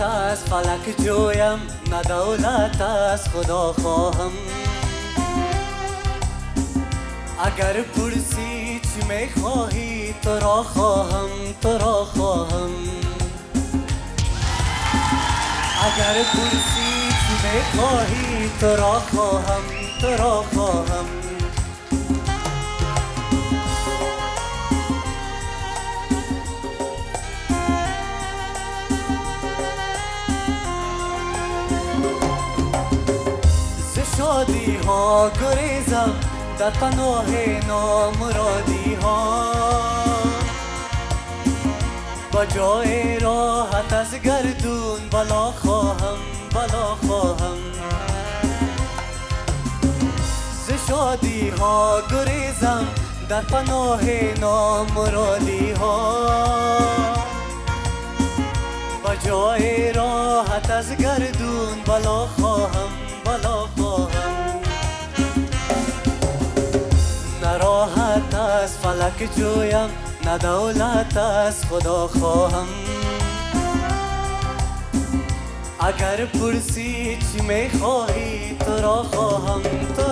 راحت از فلک جویم، نه دولت از خدا خواهم. اگر پرسی چی میخواهی تو را خواهم، تو را خواهم. اگر پرسی چی میخواهی تو را خواهم، تو را خواهم. ز شادی ها گریزم در پناه نامرادی ها، با جای راحت از گردون بلا خواهم، بلا خواهم. ز شادی ها گریزم در پناه نامرادی ها، با جای راحت از گردون بلا خواهم، بلا خواهم. نه راحت از فلک جویم، نه دولت از خدا خواهم. اگر پرسی چی میخواهی تو را خواهم، تو